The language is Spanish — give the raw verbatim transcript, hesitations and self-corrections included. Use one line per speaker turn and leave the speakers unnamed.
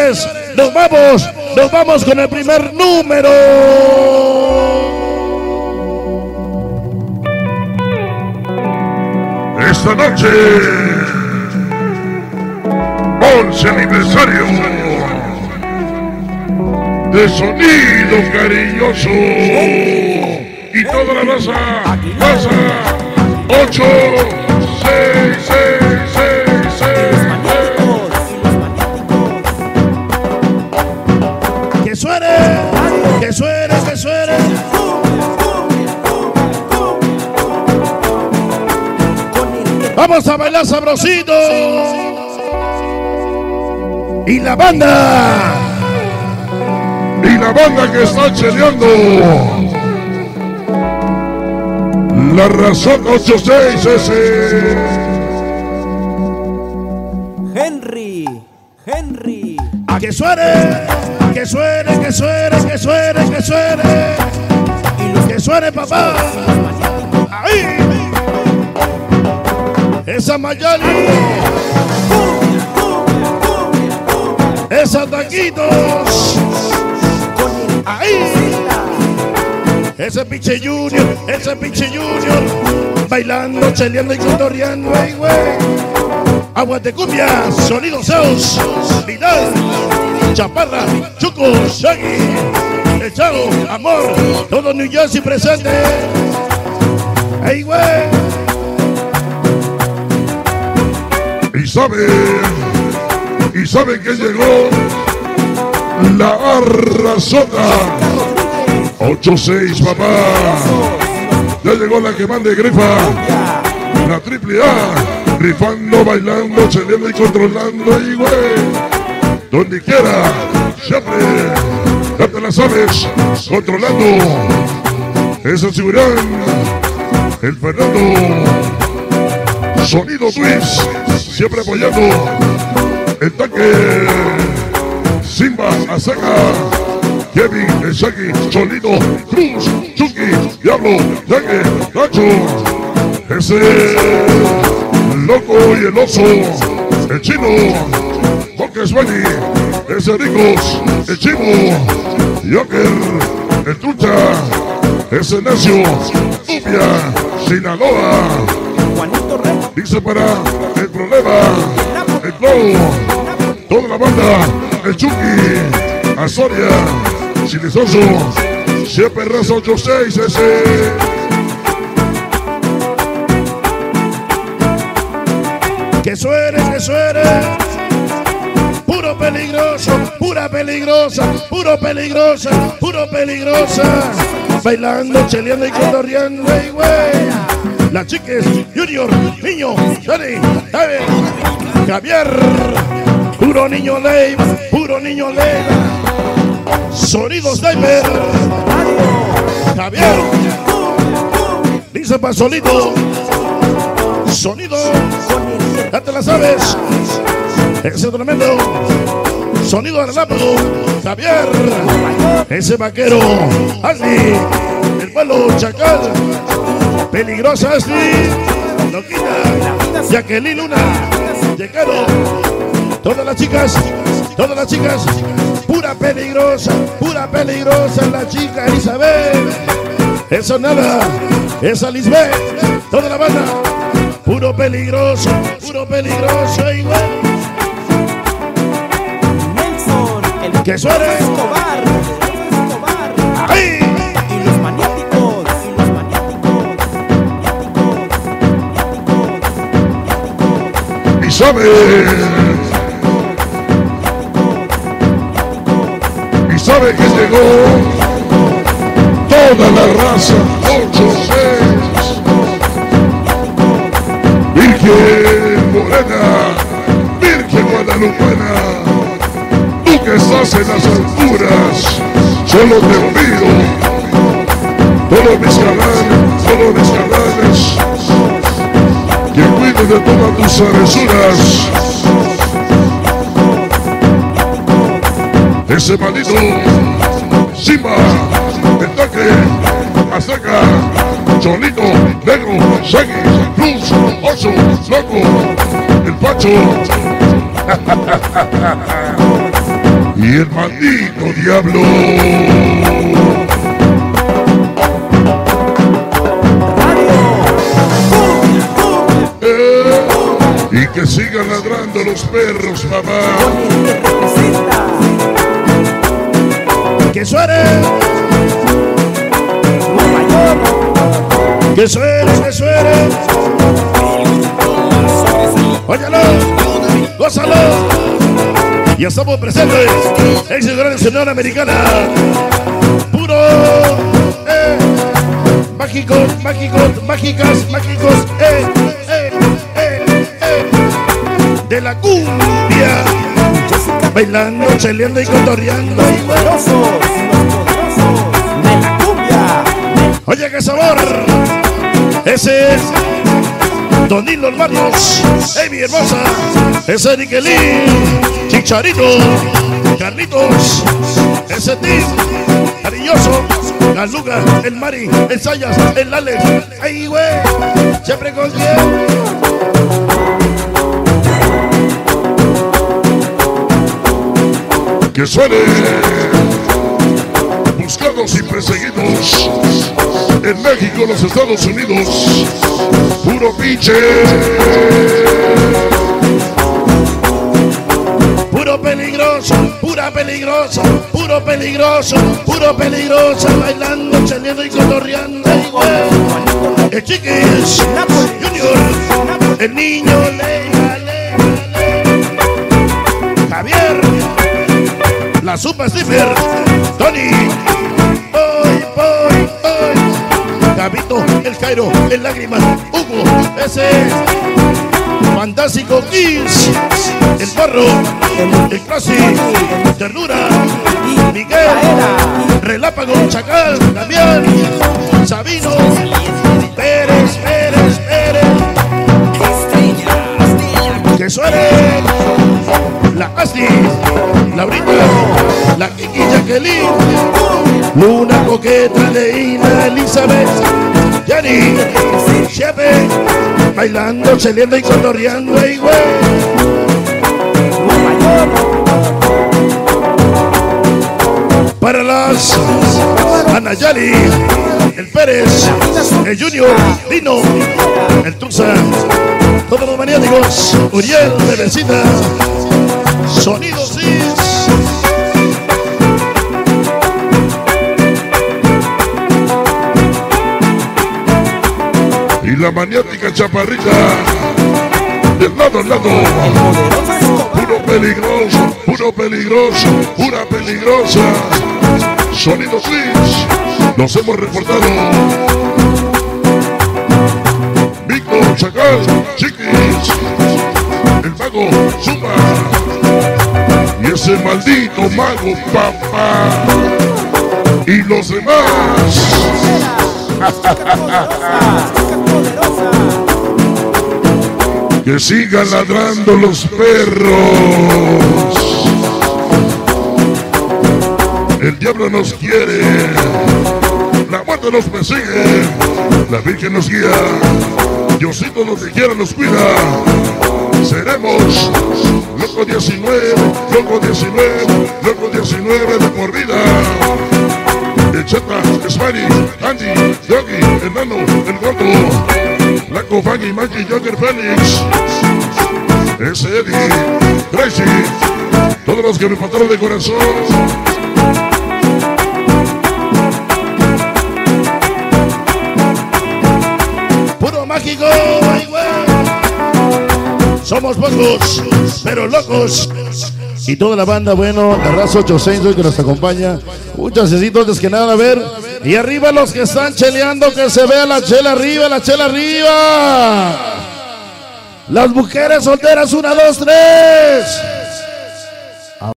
señores, nos vamos, nos vamos con el primer número.
Esta noche, once aniversario de Sonido Cariñoso y toda la raza, raza, ocho, seis, seis, seis, seis.
Que suene, que suene, que suene. Vamos a bailar sabrosito. Y la banda.
Y la banda que está cheleando. La razón ocho seis ese.
Henry, Henry.
A que suene, que suene, que suene, que suene, que suene. Que suene, papá. Ahí. Esa Mayali. Esos taquitos. Ahí. Ese pinche Junior, ese pinche Junior. Bailando, cheleando y cotorreando, ay, güey. Aguas de cumbia, Sonido Zeus, Vidal, Chaparra, Chuco, Shaggy, El Chavo, Amor, todo New Jersey presente. Ay, güey.
Y sabe, y sabe que llegó la Arrasota. ocho seis, papá. Ya llegó la que mande grifa. La triple A. Rifando, bailando, cheleando y controlando. Y güey, donde quiera, siempre. Ya te la sabes. Controlando. Ese Ciburán. El Fernando. Sonido Twins. Siempre apoyando. El tanque. Simba, Azaga. Kevin, el Shaggy, Cholito, Cruz, Chucky, Diablo, Yaque, Nacho, ese loco y el oso, el chino, Boques Bunny, ese Ricos, el chino, Joker, el trucha, ese necio, Ubia, Sinaloa, dice para el problema, el flow, toda la banda, el Chucky, Azoria, Silizoso, siempre raza ocho seis ese.
Que suene, que suene. Puro peligroso, pura peligrosa, puro peligrosa, puro peligrosa. Bailando, cheleando y cotorreando, ay, güey. Las chiques, Junior, Niño, Dani, David, Javier. Puro niño ley, puro niño ley. Sonidos Sniper, Javier, dice pa' solito, sonido, ya te la sabes, ese tremendo, sonido de relámpago, Javier, ese vaquero, Ashley, el vuelo Chacal, peligrosa Ashley, Loquita, Jacqueline Luna, Yecaro, todas las chicas, todas las chicas. Pura peligrosa, pura peligrosa la chica Elizabeth. Eso nada, esa Lisbeth, toda la banda. Puro peligroso, puro peligroso igual.
Nelson, el
que suene.
Escobar, Escobar.
¡Ahí!
Y los maniáticos, y los maniáticos, maniáticos,
Y sabe. Sabe que llegó toda la raza ocho seis. Virgen Morena, Virgen Guadalupana, tú que estás en las alturas, solo te pido, todos mis canales, todos mis canales, que cuiden de todas tus travesuras. Ese maldito Simba, el toque, Azteca, Cholito, Negro, Shaggy, Cruz, Oso, Loco, el Pacho. y el maldito diablo. Eh, y que sigan ladrando los perros, papá.
Que suene, que suene, que suene. Óyalo, gózalo. Ya estamos presentes. Éxito Gran Nacional Americana. Puro, eh, mágicos, mágicos, mágicas, mágicos, eh, eh, eh, eh, de la cumbia. Bailando, cheleando y cotorreando.
Poderosos, los poderosos de la cumbia.
Oye, qué sabor. Ese es Don Nilo Barrios, Amy Hermosa, ese Niquelín, Chicharito, Carlitos, ese Tim, cariñoso, la Luga, el Mari, el Sayas, el Alex, ay güey, siempre con quien.
Que suene. Buscados y perseguidos en México, los Estados Unidos. Puro pinche.
Puro peligroso, pura peligroso, puro peligroso, puro peligroso, bailando, chaleando y cotorreando. Ay, güey. El Chiquis, Junior, el niño, Leia, Leia, Leia. Javier, la Super Stiffer, Tony, Boy, Boy, Boy, Gabito, el Cairo, el Lágrimas, Hugo, ese Fantástico Kiss, el Barro, el Classic, Ternura, Miguel, Relápago, Chacal, Damián, Sabino, Pérez, Pérez, Pérez. Que suene la Asti, Laurita, la Kiki Jacqueline, Luna Coqueta, Leina, Elizabeth, Yanni, Chepe, bailando, cheleando y cotorreando, ay güey. Para las Anayali, el Pérez, el Junior, Dino, el Tuxa, todos los maniáticos, Uriel, Bebecita, Sonido Cis.
Y la maniática chaparrita del lado al lado. Puro peligroso, puro peligroso, pura peligrosa. Sonido Switch, nos hemos reportado. Víctor, Chacal, Chiquis, el mago, Zumba. Y ese maldito mago, papá. Y los demás. Que sigan ladrando los perros. El diablo nos quiere, la muerte nos persigue, la Virgen nos guía, Diosito donde quiera nos cuida. Seremos Loco diecinueve, Loco diecinueve, Loco diecinueve de por vida. El Cheta, Spani, Andy, Yogi, Enano, el Gordo, Blanco, Fanny, Maggie, Joker, Félix, ese Eddie, Tracy, todos los que me faltaron de corazón.
Mágico, ay, güey. Somos pocos, pero locos. Y toda la banda, bueno, de Raza ochenta y seis que nos acompaña. Muchas necesito antes que nada, a ver. Y arriba los que están cheleando, que se vea la chela arriba, la chela arriba. Las mujeres solteras, una, dos, tres.